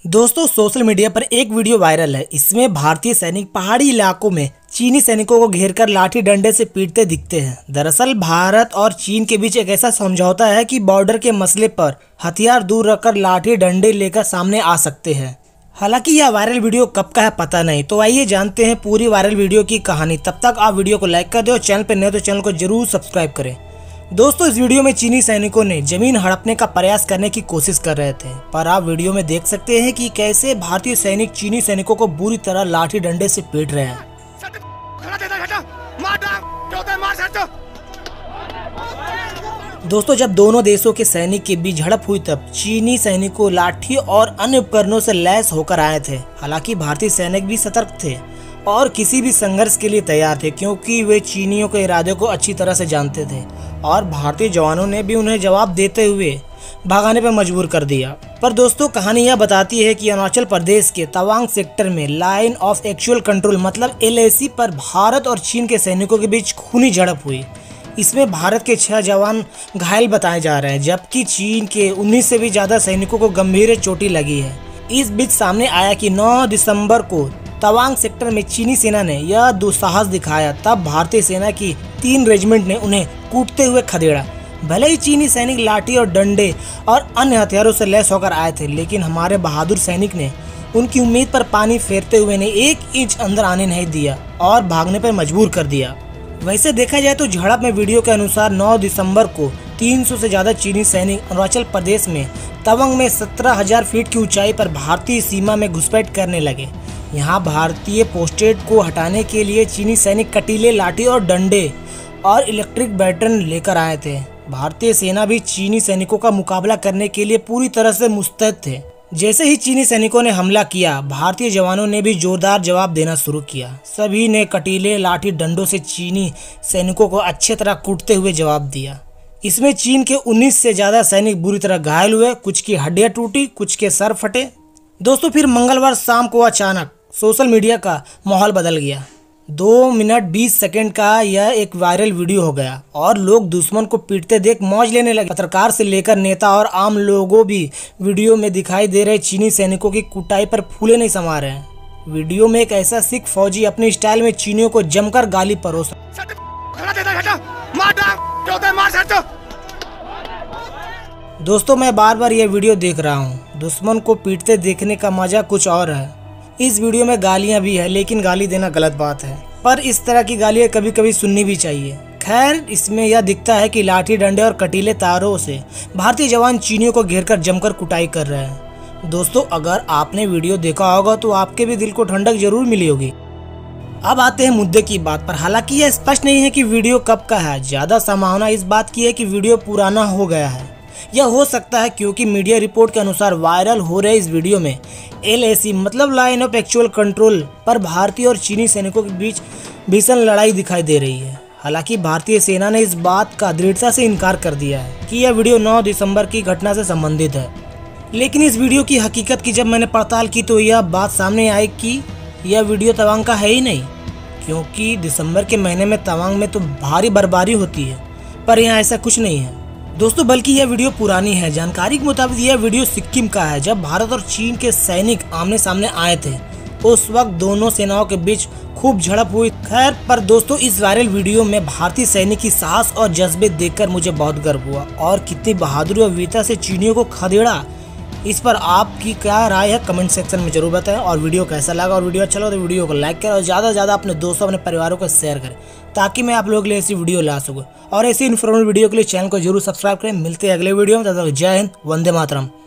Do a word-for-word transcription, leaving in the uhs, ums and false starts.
दोस्तों social media पर एक वीडियो वायरल है। इसमें भारतीय सैनिक पहाड़ी इलाकों में चीनी सैनिकों को घेरकर लाठी डंडे से पीटते दिखते हैं। दरअसल भारत और चीन के बीच एक ऐसा समझौता है कि बॉर्डर के मसले पर हथियार दूर रखकर लाठी डंडे लेकर सामने आ सकते हैं। हालांकि यह वायरल वीडियो कब का है पता नहीं, तो आइए जानते हैं पूरी वायरल वीडियो की कहानी। तब तक आप वीडियो को लाइक कर दो और चैनल पर नए तो चैनल को जरूर सब्सक्राइब करें। दोस्तों इस वीडियो में चीनी सैनिकों ने जमीन हड़पने का प्रयास करने की कोशिश कर रहे थे, पर आप वीडियो में देख सकते हैं कि कैसे भारतीय सैनिक चीनी सैनिकों को बुरी तरह लाठी डंडे से पीट रहे हैं। दोस्तों जब दोनों देशों के सैनिक के बीच झड़प हुई तब चीनी सैनिकों लाठी और अन्य उपकरणों से लैस होकर आए थे। हालांकि भारतीय सैनिक भी सतर्क थे और किसी भी संघर्ष के लिए तैयार थे, क्योंकि वे चीनियों के इरादे को अच्छी तरह से जानते थे और भारतीय जवानों ने भी उन्हें जवाब देते हुए भागने पर मजबूर कर दिया। पर दोस्तों कहानी यह बताती है कि अरुणाचल प्रदेश के तवांग सेक्टर में लाइन ऑफ एक्चुअल कंट्रोल मतलब एल ए सी पर भारत और चीन के सैनिकों के बीच खूनी झड़प हुई। इसमें भारत के छह जवान घायल बताए जा रहे हैं, जबकि चीन के उन्नीस से भी ज्यादा सैनिकों को गंभीर चोटें लगी है। इस बीच सामने आया कि नौ दिसंबर को तवांग सेक्टर में चीनी सेना ने यह दुस्साहस दिखाया, तब भारतीय सेना की तीन रेजिमेंट ने उन्हें कूटते हुए खदेड़ा। भले ही चीनी सैनिक लाठी और डंडे और अन्य हथियारों से लैस होकर आए थे, लेकिन हमारे बहादुर सैनिक ने उनकी उम्मीद पर पानी फेरते हुए ने एक इंच अंदर आने नहीं दिया और भागने पर मजबूर कर दिया। वैसे देखा जाए तो झड़प में वीडियो के अनुसार नौ दिसंबर को तीन सौ से ज्यादा चीनी सैनिक अरुणाचल प्रदेश में तवांग में सत्रह हजार फीट की ऊंचाई पर भारतीय सीमा में घुसपैठ करने लगे। यहाँ भारतीय पोस्टेड को हटाने के लिए चीनी सैनिक कटीले लाठी और डंडे और इलेक्ट्रिक बैटन लेकर आए थे। भारतीय सेना भी चीनी सैनिकों का मुकाबला करने के लिए पूरी तरह से मुस्तैद थे। जैसे ही चीनी सैनिकों ने हमला किया, भारतीय जवानों ने भी जोरदार जवाब देना शुरू किया। सभी ने कटीले लाठी डंडों से चीनी सैनिकों को अच्छी तरह कूटते हुए जवाब दिया। इसमें चीन के उन्नीस से ज्यादा सैनिक बुरी तरह घायल हुए, कुछ की हड्डियां टूटी, कुछ के सर फटे। दोस्तों फिर मंगलवार शाम को अचानक सोशल मीडिया का माहौल बदल गया। दो मिनट बीस सेकंड का यह एक वायरल वीडियो हो गया और लोग दुश्मन को पीटते देख मौज लेने लगे। पत्रकार से लेकर नेता और आम लोगों भी वीडियो में दिखाई दे रहे चीनी सैनिकों की कुटाई पर फूले नहीं समा रहे हैं। वीडियो में एक ऐसा सिख फौजी अपने स्टाइल में चीनियों को जमकर गाली परोस। दोस्तों मैं बार बार यह वीडियो देख रहा हूँ। दुश्मन को पीटते देखने का मजा कुछ और है। इस वीडियो में गालियां भी है, लेकिन गाली देना गलत बात है, पर इस तरह की गालियां कभी कभी सुननी भी चाहिए। खैर इसमें यह दिखता है कि लाठी डंडे और कटीले तारों से भारतीय जवान चीनियों को घेरकर जमकर कुटाई कर रहे हैं। दोस्तों अगर आपने वीडियो देखा होगा तो आपके भी दिल को ठंडक जरूर मिली होगी। अब आते हैं मुद्दे की बात पर। हालांकि यह स्पष्ट नहीं है कि वीडियो कब का है। ज्यादा संभावना इस बात की है कि वीडियो पुराना हो गया है। यह हो सकता है क्योंकि मीडिया रिपोर्ट के अनुसार वायरल हो रहे इस वीडियो में एल ए सी मतलब लाइन ऑफ एक्चुअल कंट्रोल पर भारतीय और चीनी सैनिकों के बीच भीषण लड़ाई दिखाई दे रही है। हालांकि भारतीय सेना ने इस बात का दृढ़ता से इनकार कर दिया है कि यह वीडियो नौ दिसंबर की घटना से संबंधित है। लेकिन इस वीडियो की हकीकत की जब मैंने पड़ताल की तो यह बात सामने आई कि यह वीडियो तवांग का है ही नहीं, क्योंकि दिसंबर के महीने में तवांग में तो भारी बर्फबारी होती है, पर यहाँ ऐसा कुछ नहीं है दोस्तों, बल्कि यह वीडियो पुरानी है। जानकारी के मुताबिक यह वीडियो सिक्किम का है, जब भारत और चीन के सैनिक आमने सामने आए थे। उस वक्त दोनों सेनाओं के बीच खूब झड़प हुई। खैर पर दोस्तों इस वायरल वीडियो में भारतीय सैनिक की साहस और जज्बे देखकर मुझे बहुत गर्व हुआ और कितनी बहादुरी और वीरता से चीनियों को खदेड़ा। इस पर आपकी क्या राय है कमेंट सेक्शन में जरूर बताएं। और वीडियो कैसा लगा और वीडियो अच्छा लगा तो वीडियो को लाइक करें और ज़्यादा से ज़्यादा अपने दोस्तों अपने परिवारों को शेयर करें, ताकि मैं आप लोगों के लिए ऐसी वीडियो ला सकूँ। और ऐसी इन्फॉर्मेटिव वीडियो के लिए चैनल को जरूर सब्सक्राइब करें। मिलते हैं अगले वीडियो में, तब तक जय हिंद, वंदे मातरम।